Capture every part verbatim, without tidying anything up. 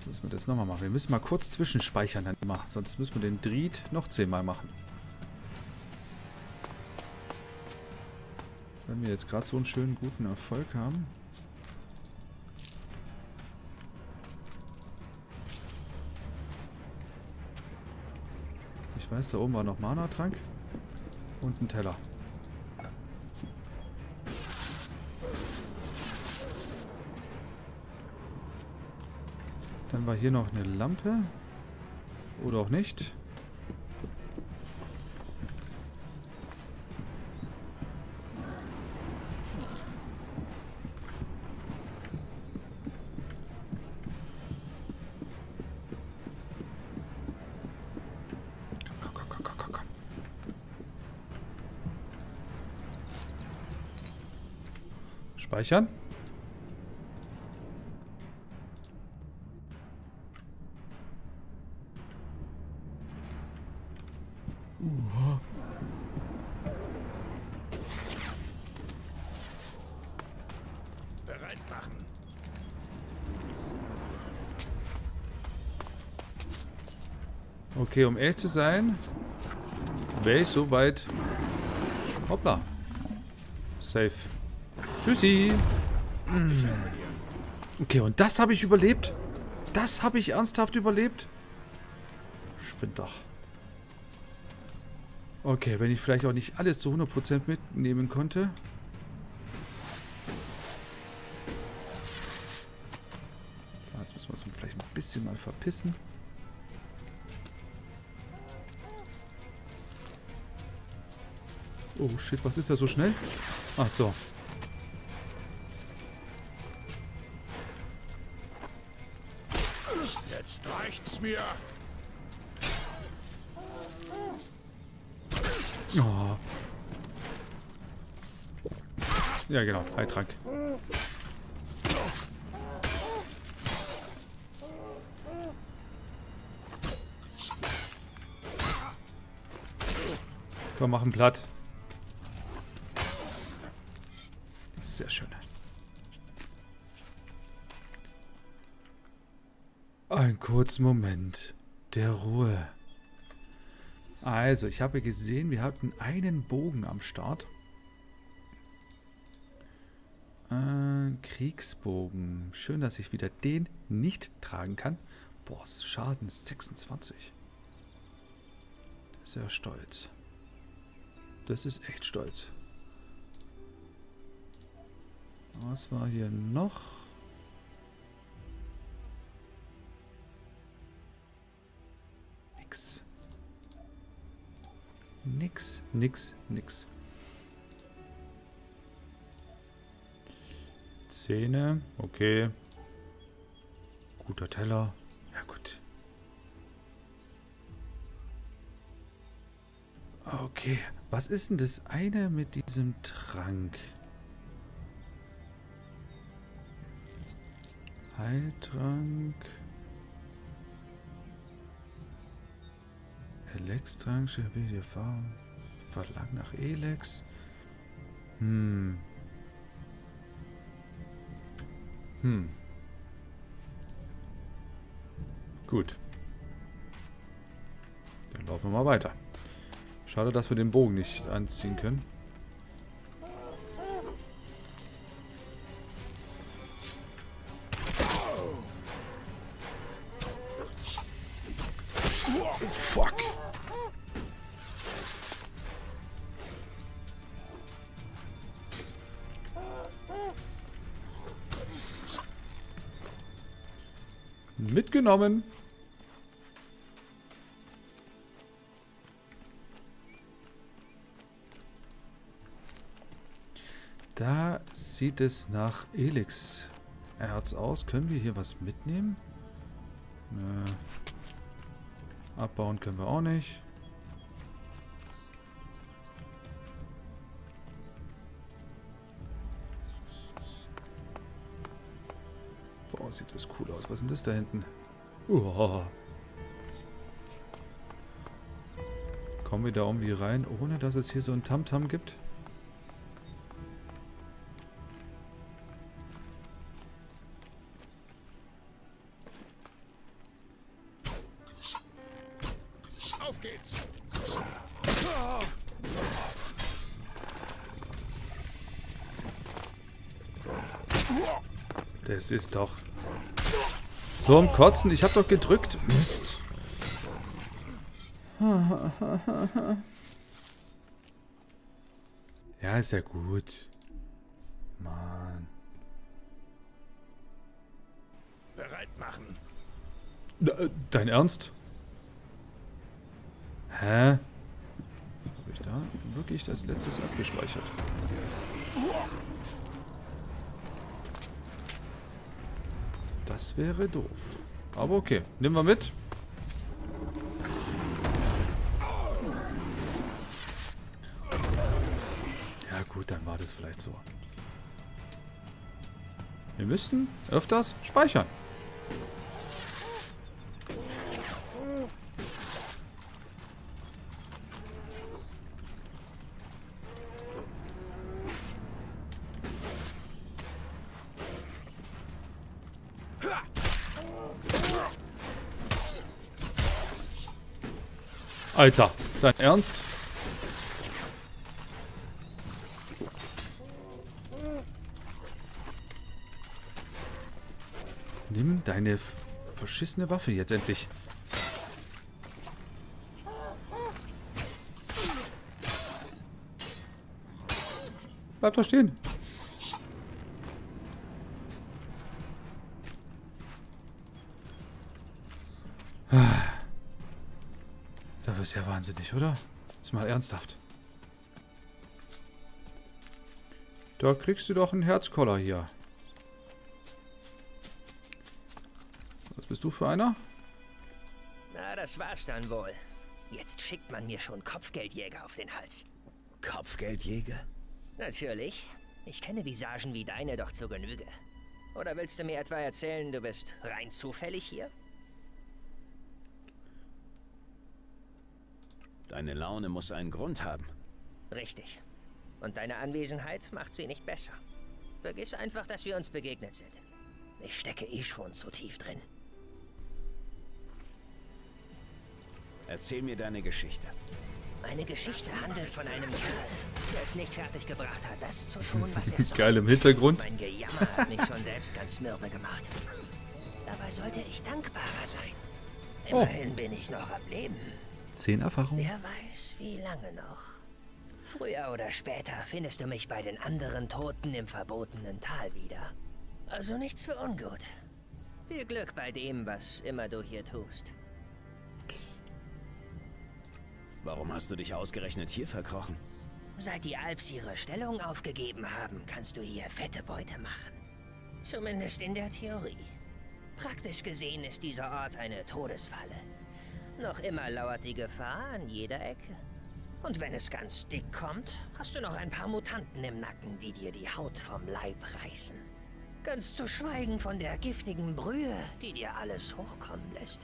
müssen wir das nochmal machen. Wir müssen mal kurz zwischenspeichern dann immer. Sonst müssen wir den Dried noch zehnmal machen. Wenn wir jetzt gerade so einen schönen guten Erfolg haben. Ich weiß, da oben war noch Mana-Trank. Und ein Teller. Dann war hier noch eine Lampe. Oder auch nicht. Komm, komm, komm, komm, komm, komm. Speichern. Uh. Bereit machen. Okay, um ehrlich zu sein, wäre ich soweit. Hoppla. Safe. Tschüssi. Mm. Okay, und das habe ich überlebt? Das habe ich ernsthaft überlebt? Spinnt doch. Okay, wenn ich vielleicht auch nicht alles zu hundert Prozent mitnehmen konnte. So, jetzt müssen wir uns vielleicht ein bisschen mal verpissen. Oh shit, was ist da so schnell? Ach so. Jetzt reicht's mir. Oh. Ja, genau. Heiltrank. Komm, machen platt. Sehr schön. Ein kurzer Moment der Ruhe. Also, ich habe gesehen, wir hatten einen Bogen am Start. Äh, Kriegsbogen. Schön, dass ich wieder den nicht tragen kann. Boah, Schaden sechsundzwanzig. Sehr stolz. Das ist echt stolz. Was war hier noch? Nix. Nix, nix, nix. Zähne, okay. Guter Teller. Ja gut. Okay, was ist denn das eine mit diesem Trank? Heiltrank. Elex-Trank, Chevalier Farm. Verlangt nach Elex. Hm. Hm. Gut. Dann laufen wir mal weiter. Schade, dass wir den Bogen nicht anziehen können. Oh, fuck. Mitgenommen. Da sieht es nach Elix-Erz aus. Können wir hier was mitnehmen? Nö. Abbauen können wir auch nicht. Boah, sieht das cool aus. Was ist denn das da hinten? Uah. Kommen wir da irgendwie rein, ohne dass es hier so ein Tamtam gibt? Auf geht's. Das ist doch... So am Kotzen. Ich hab doch gedrückt. Mist. Ja, ist ja gut. Mann. Bereit machen. Dein Ernst? Hä? Habe ich da wirklich das letztes abgespeichert? Das wäre doof. Aber okay, nehmen wir mit. Ja gut, dann war das vielleicht so. Wir müssten öfters speichern. Alter, dein Ernst? Nimm deine verschissene Waffe jetzt endlich. Bleib doch stehen. Das ist ja wahnsinnig, oder? Jetzt mal ernsthaft. Da kriegst du doch einen Herzkoller hier. Was bist du für einer? Na, das war's dann wohl. Jetzt schickt man mir schon Kopfgeldjäger auf den Hals. Kopfgeldjäger? Natürlich. Ich kenne Visagen wie deine doch zur Genüge. Oder willst du mir etwa erzählen, du bist rein zufällig hier? Deine Laune muss einen Grund haben. Richtig. Und deine Anwesenheit macht sie nicht besser. Vergiss einfach, dass wir uns begegnet sind. Ich stecke eh schon zu tief drin. Erzähl mir deine Geschichte. Meine Geschichte handelt von einem Kerl, der es nicht fertiggebracht hat, das zu tun, was er soll. Geil im Hintergrund. Mein Gejammer hat mich schon selbst ganz mürbe gemacht. Dabei sollte ich dankbarer sein. Immerhin oh. bin ich noch am Leben. Zehn Erfahrungen. Wer weiß, wie lange noch. Früher oder später findest du mich bei den anderen Toten im verbotenen Tal wieder. Also nichts für ungut. Viel Glück bei dem, was immer du hier tust. Warum hast du dich ausgerechnet hier verkrochen? Seit die Alps ihre Stellung aufgegeben haben, kannst du hier fette Beute machen. Zumindest in der Theorie. Praktisch gesehen ist dieser Ort eine Todesfalle. Noch immer lauert die Gefahr an jeder Ecke. Und wenn es ganz dick kommt, hast du noch ein paar Mutanten im Nacken, die dir die Haut vom Leib reißen. Ganz zu schweigen von der giftigen Brühe, die dir alles hochkommen lässt.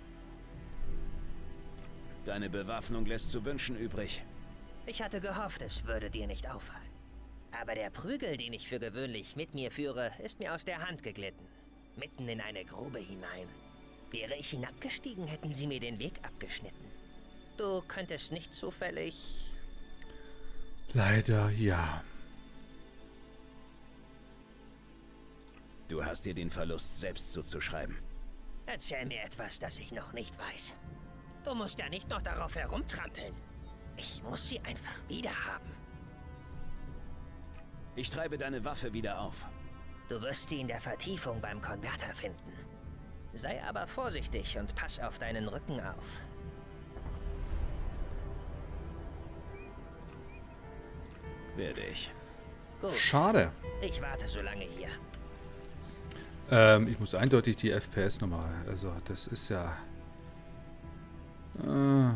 Deine Bewaffnung lässt zu wünschen übrig. Ich hatte gehofft, es würde dir nicht auffallen. Aber der Prügel, den ich für gewöhnlich mit mir führe, ist mir aus der Hand geglitten. Mitten in eine Grube hinein. Wäre ich hinabgestiegen, hätten sie mir den Weg abgeschnitten. Du könntest nicht zufällig... Leider ja. Du hast dir den Verlust selbst zuzuschreiben. Erzähl mir etwas, das ich noch nicht weiß. Du musst ja nicht noch darauf herumtrampeln. Ich muss sie einfach wieder haben. Ich treibe deine Waffe wieder auf. Du wirst sie in der Vertiefung beim Konverter finden. Sei aber vorsichtig und pass auf deinen Rücken auf. Werde ich. Gut. Schade. Ich warte so lange hier. Ähm, ich muss eindeutig die F P S nochmal. Also, das ist ja... Äh,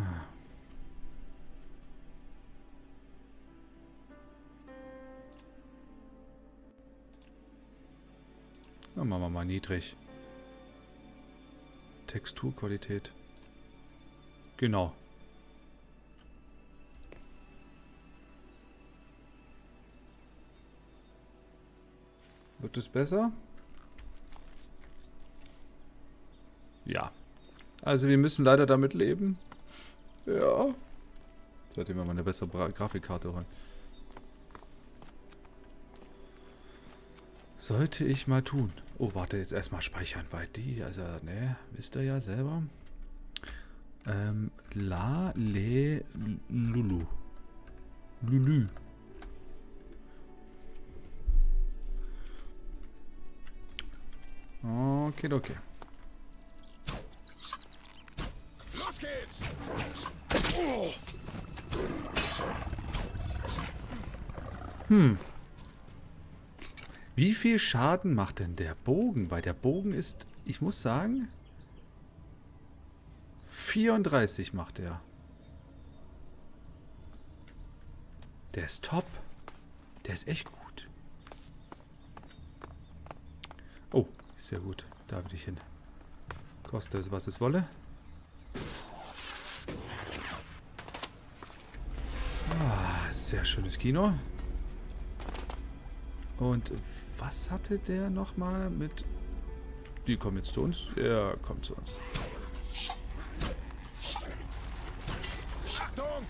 dann machen wir mal niedrig. Texturqualität. Genau. Wird es besser? Ja. Also wir müssen leider damit leben. Ja. Sollte mir mal eine bessere Bra Grafikkarte holen. Sollte ich mal tun. Oh, warte, jetzt erstmal speichern, weil die, also, ne, wisst ihr ja selber. Ähm, La, Le, Lulu. Lulu. Okay, okay. Los geht's! Hm. Wie viel Schaden macht denn der Bogen? Weil der Bogen ist, ich muss sagen, vierunddreißig macht er. Der ist top. Der ist echt gut. Oh, sehr gut. Da will ich hin. Koste es, was es wolle. Ah, sehr schönes Kino. Und was hatte der nochmal mit... Die kommen jetzt zu uns. Er kommt zu uns. Achtung!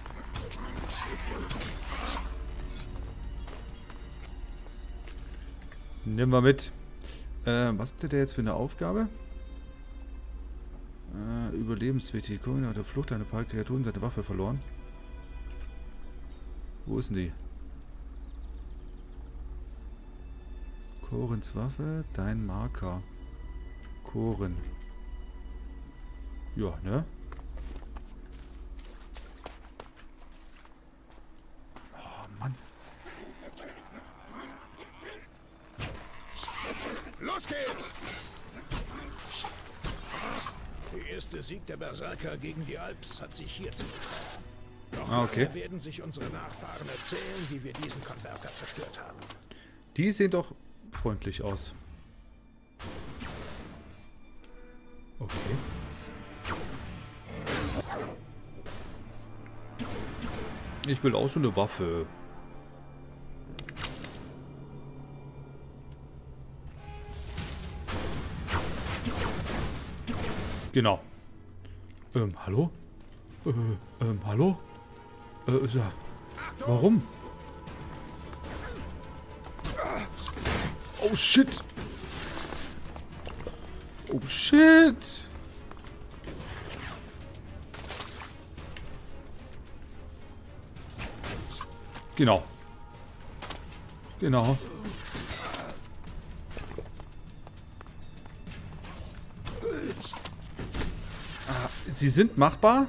Nehmen wir mit. Äh, was hatte der jetzt für eine Aufgabe? Äh, überlebenswichtig. Korin hat der Flucht eine paar Kreaturen seine Waffe verloren. Wo ist denn die? Korins Waffe, dein Marker. Korin. Ja, ne? Oh, Mann. Los geht's! Der erste Sieg der Berserker gegen die Alps hat sich hier zugetragen. Noch Ah, okay. lange werden sich unsere Nachfahren erzählen, wie wir diesen Konverter zerstört haben. Die sehen doch freundlich aus. Okay. Ich will auch so eine Waffe. Genau. Ähm, hallo? Äh, ähm, hallo? Äh, ja. Warum? Oh shit! Oh shit! Genau. Genau. Ah, sie sind machbar?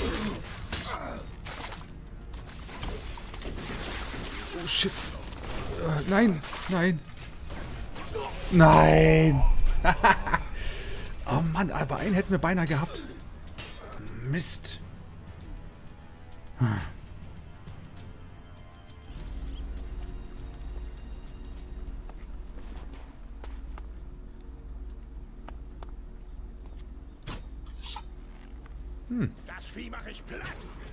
Oh shit. Äh, nein, nein. Nein! Oh Mann, aber einen hätten wir beinahe gehabt. Mist. Hm. Das Vieh mache ich platt!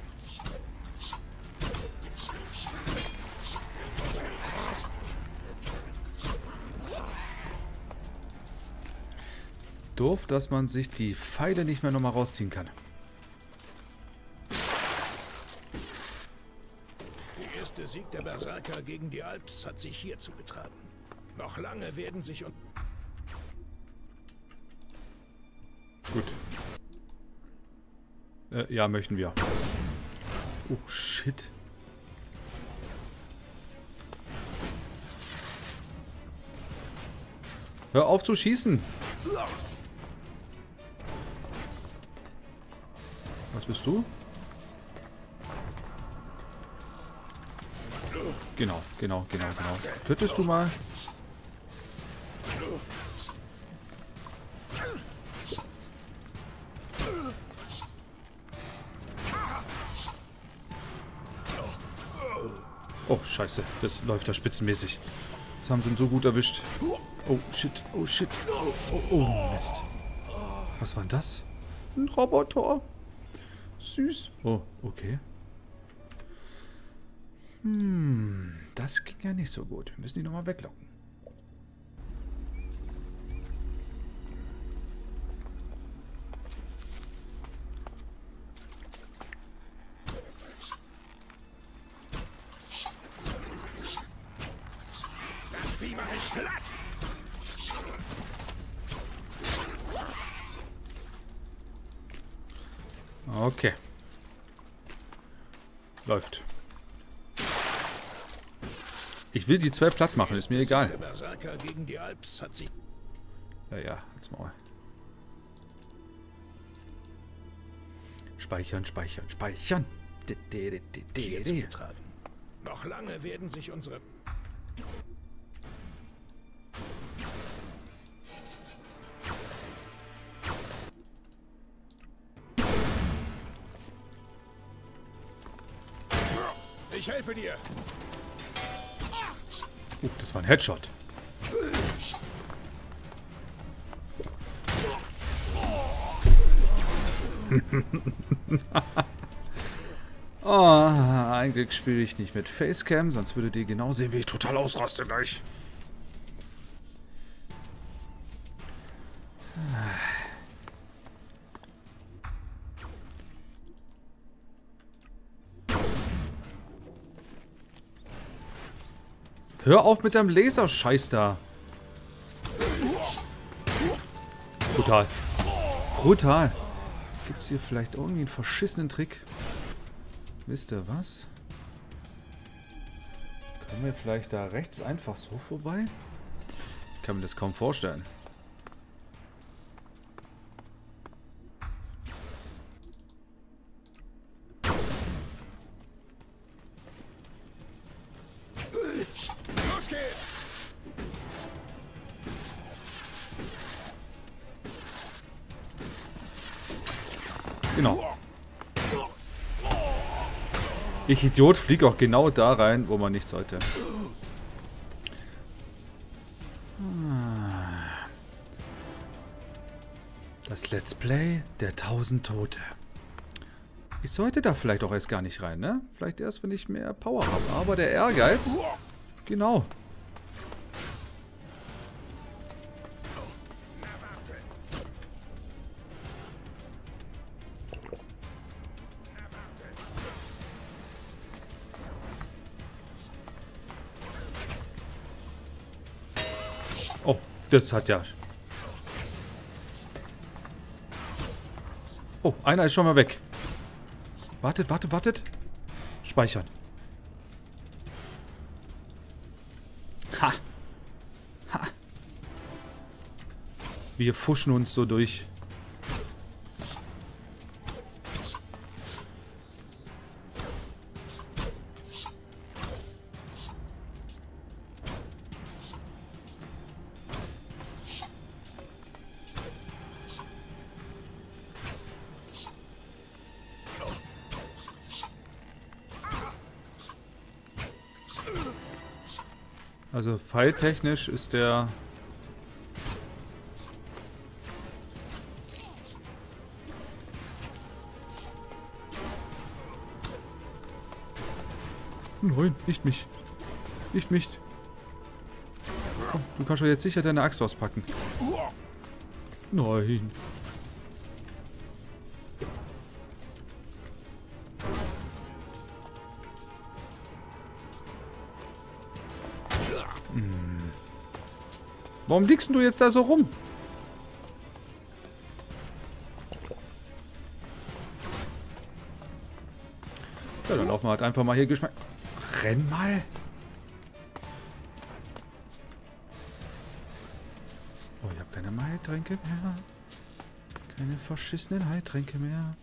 Doof, dass man sich die Pfeile nicht mehr nochmal rausziehen kann. Der erste Sieg der Berserker gegen die Alps hat sich hier zugetragen. Noch lange werden sich... und Gut. Äh, ja, möchten wir. Oh, shit. Hör auf zu schießen. Was bist du? Genau, genau, genau, genau. Könntest du mal... Oh, scheiße. Das läuft da spitzenmäßig. Jetzt haben sie ihn so gut erwischt. Oh, shit. Oh, shit. Oh, oh, oh, Mist. Was war denn das? Ein Roboter. Süß. Oh, okay. Hm, das ging ja nicht so gut. Wir müssen die nochmal weglocken. Okay. Läuft. Ich will die zwei platt machen, ist mir egal. Der Berserker gegen die Alps hat sich Ja, ja, jetzt mal. Speichern, speichern, speichern. De, de, de, de, de, hier de. zugetragen. Noch lange werden sich unsere... Ich helfe dir. Uh, das war ein Headshot. Oh, ein Glück spiele ich nicht mit Facecam, sonst würdet ihr genau sehen, wie ich total ausraste gleich. Hör auf mit deinem Laserscheiß da. Brutal. Brutal. Gibt es hier vielleicht irgendwie einen verschissenen Trick? Wisst ihr was? Können wir vielleicht da rechts einfach so vorbei? Ich kann mir das kaum vorstellen. Los geht's. Genau. Ich Idiot fliege auch genau da rein, wo man nicht sollte. Das Let's Play der tausend Tote. Ich sollte da vielleicht auch erst gar nicht rein, ne? Vielleicht erst, wenn ich mehr Power habe. Aber der Ehrgeiz... Genau. Oh, das hat ja... Oh, einer ist schon mal weg. Wartet, wartet, wartet. Speichern. Ha. Ha. Wir fuschen uns so durch. Also pfeiltechnisch ist der... Nein, nicht mich. Nicht mich. Komm, du kannst doch jetzt sicher deine Axt auspacken. Nein. Warum liegst du jetzt da so rum? Ja, dann laufen wir halt einfach mal hier geschmeckt. Renn mal. Oh, ich habe keine Heiltränke mehr. Keine verschissenen Heiltränke mehr.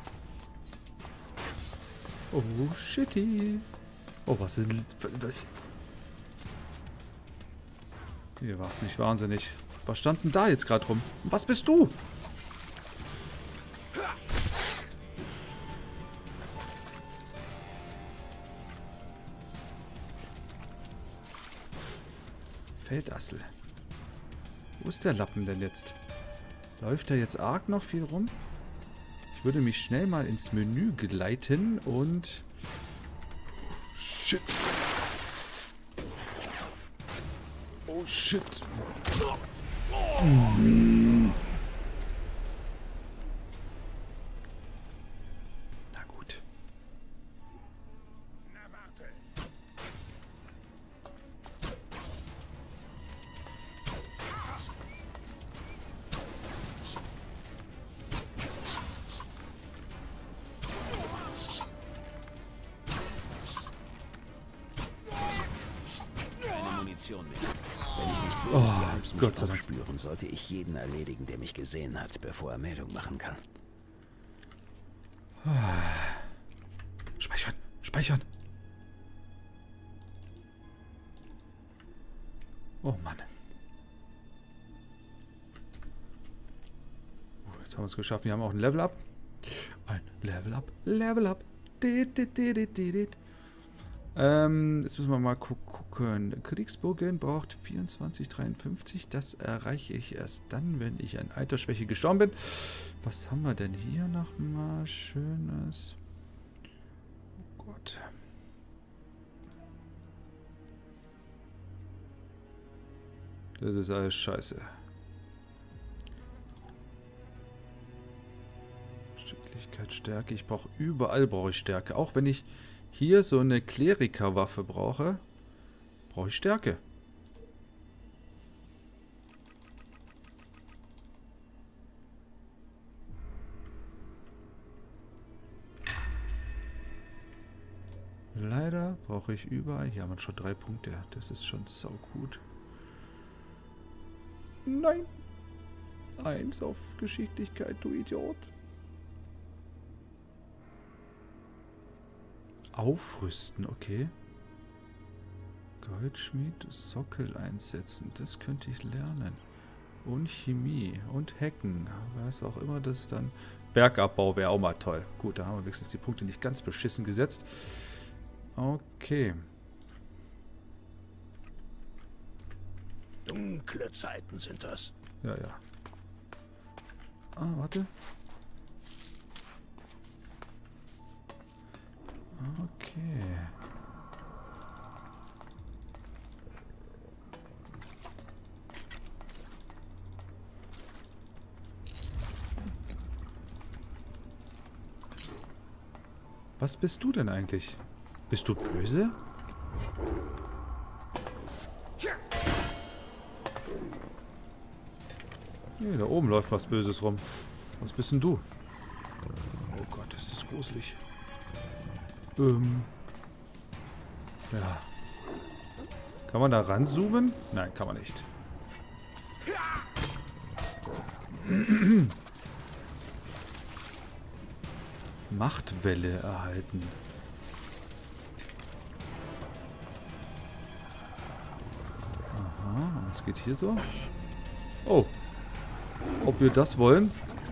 Oh, shitty. Oh, was ist... Was? Ihr macht mich wahnsinnig. Was stand denn da jetzt gerade rum? Was bist du? Feldassel. Wo ist der Lappen denn jetzt? Läuft da jetzt arg noch viel rum? Ich würde mich schnell mal ins Menü gleiten und... Shit. Oh shit. Mm. Na gut. Na warte. Munition mehr. Wenn ich nicht will, Oh, dass die Alps mich Gott sei Dank. aufspüren, sollte ich jeden erledigen, der mich gesehen hat, bevor er Meldung machen kann. Speichern, speichern. Oh Mann. Oh, jetzt haben wir es geschafft. Wir haben auch ein Level Up. Ein Level Up. Level Up. Dit, dit, dit, dit, dit. Ähm, jetzt müssen wir mal gu gucken. Kriegsbogen braucht vierundzwanzig dreiundfünfzig. Das erreiche ich erst dann, wenn ich an Altersschwäche gestorben bin. Was haben wir denn hier noch mal Schönes? Oh Gott. Das ist alles scheiße. Geschicklichkeit, Stärke. Ich brauche überall brauche ich Stärke. Auch wenn ich hier so eine Klerikerwaffe brauche, brauche ich Stärke. Leider brauche ich überall. Hier haben wir schon drei Punkte. Das ist schon sau gut. Nein. Eins auf Geschicklichkeit, du Idiot. Aufrüsten, okay. Goldschmied, Sockel einsetzen. Das könnte ich lernen. Und Chemie und Hacken. Was auch immer das dann... Bergabbau wäre auch mal toll. Gut, da haben wir wenigstens die Punkte nicht ganz beschissen gesetzt. Okay. Dunkle Zeiten sind das. Ja, ja. Ah, warte. Okay. Was bist du denn eigentlich? Bist du böse? Nee, da oben läuft was Böses rum. Was bist denn du? Oh Gott, ist das gruselig. Ähm. Ja. Kann man da ranzoomen? Nein, kann man nicht. Machtwelle erhalten. Aha, was geht hier so? Oh. Ob wir das wollen?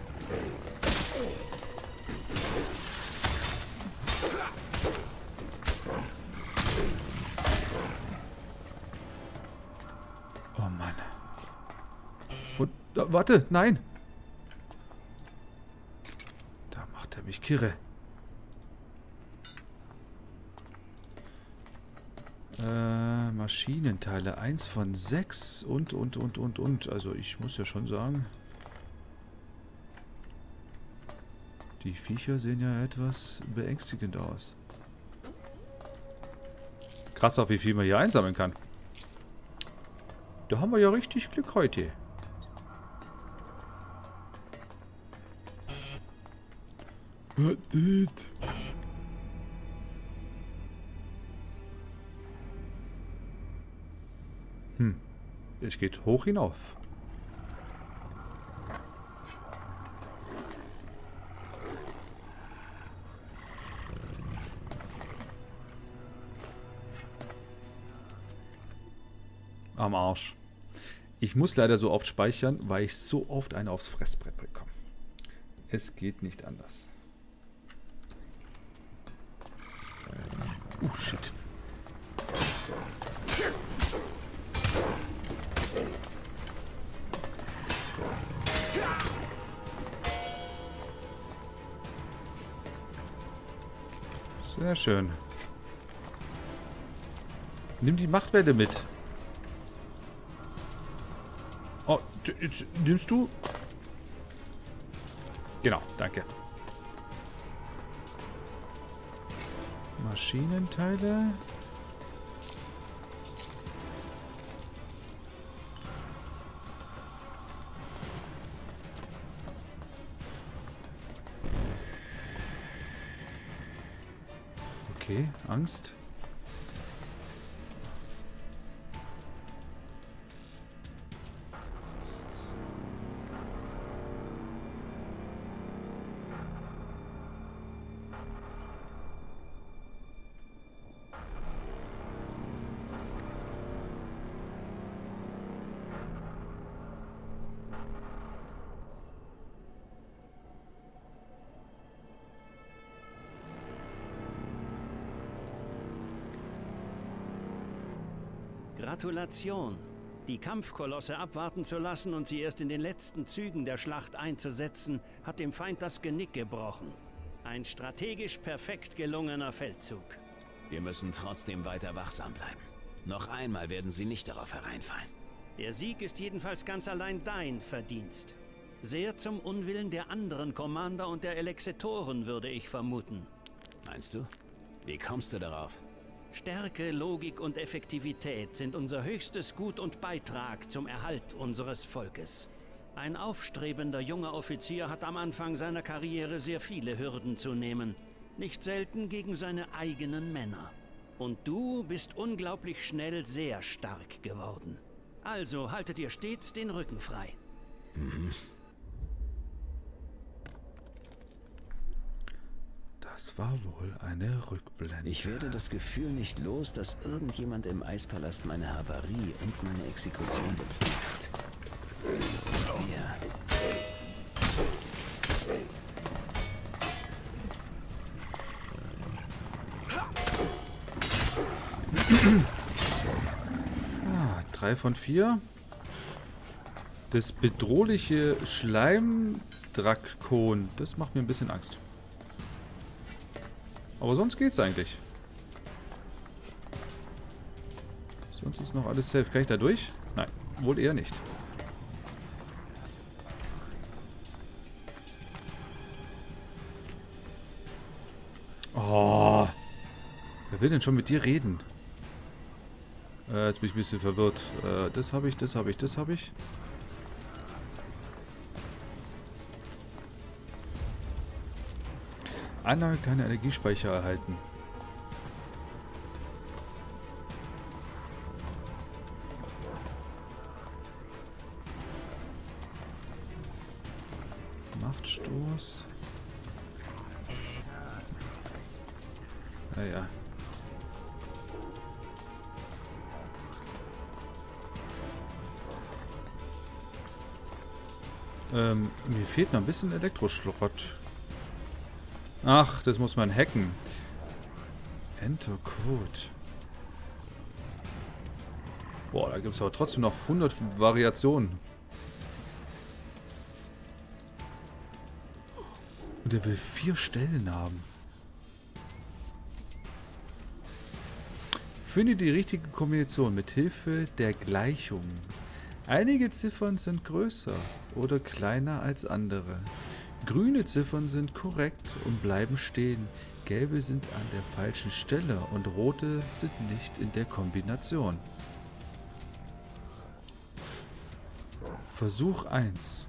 Oh Mann. Und, äh, warte, nein. Da macht er mich kirre. Äh, Maschinenteile eins von sechs und, und, und, und, und. Also ich muss ja schon sagen, die Viecher sehen ja etwas beängstigend aus. Krass, auf wie viel man hier einsammeln kann. Da haben wir ja richtig Glück heute. Hm. Es geht hoch hinauf. Am Arsch. Ich muss leider so oft speichern, weil ich so oft eine aufs Fressbrett bekomme. Es geht nicht anders. Oh, shit. Sehr schön. Nimm die Machtwelle mit. Oh, jetzt nimmst du? Genau, danke. Maschinenteile. Okay, Angst. Gratulation. Die Kampfkolosse abwarten zu lassen und sie erst in den letzten Zügen der Schlacht einzusetzen, hat dem Feind das Genick gebrochen. Ein strategisch perfekt gelungener Feldzug. Wir müssen trotzdem weiter wachsam bleiben. Noch einmal werden sie nicht darauf hereinfallen. Der Sieg ist jedenfalls ganz allein dein Verdienst. Sehr zum Unwillen der anderen Commander und der Elexetoren, würde ich vermuten. Meinst du? Wie kommst du darauf? Stärke, Logik und Effektivität sind unser höchstes Gut und Beitrag zum Erhalt unseres Volkes. Ein aufstrebender junger Offizier hat am Anfang seiner Karriere sehr viele Hürden zu nehmen. Nicht selten gegen seine eigenen Männer. Und du bist unglaublich schnell sehr stark geworden. Also haltet ihr stets den Rücken frei. Mhm. Das war wohl eine Rückblende. Ich werde das Gefühl nicht los, dass irgendjemand im Eispalast meine Havarie und meine Exekution geplant hat. Wir. Ah, drei von vier. Das bedrohliche Schleimdrakon, das macht mir ein bisschen Angst. Aber sonst geht's eigentlich. Sonst ist noch alles safe. Kann ich da durch? Nein, wohl eher nicht. Oh. Wer will denn schon mit dir reden? Äh, jetzt bin ich ein bisschen verwirrt. Äh, das habe ich, das habe ich, das habe ich. Anlage kleine Energiespeicher erhalten. Machtstoß. Naja. Ähm, mir fehlt noch ein bisschen Elektroschrott. Ach, das muss man hacken. Enter Code. Boah, da gibt es aber trotzdem noch hundert Variationen. Und er will vier Stellen haben. Finde die richtige Kombination mit Hilfe der Gleichung. Einige Ziffern sind größer oder kleiner als andere. Grüne Ziffern sind korrekt und bleiben stehen. Gelbe sind an der falschen Stelle und rote sind nicht in der Kombination. Versuch eins.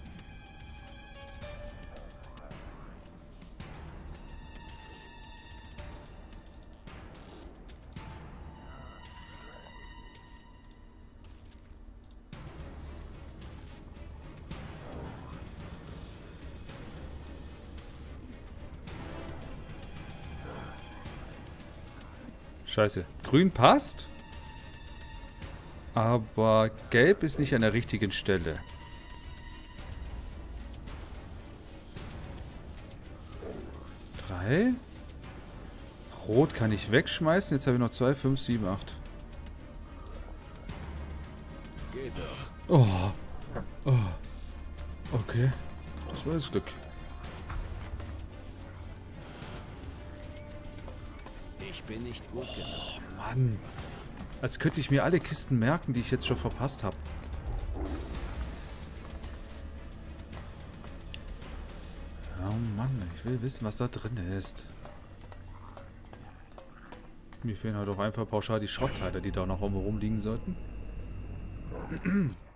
Scheiße. Grün passt. Aber gelb ist nicht an der richtigen Stelle. Drei. Rot kann ich wegschmeißen. Jetzt habe ich noch zwei, fünf, sieben, acht. Geht doch. Oh. Oh. Okay. Das war das Glück. Ich bin nicht gut genug. Oh Mann. Als könnte ich mir alle Kisten merken, die ich jetzt schon verpasst habe. Oh Mann, ich will wissen, was da drin ist. Mir fehlen halt auch einfach pauschal die Schrottteile, die da noch irgendwo rumliegen sollten.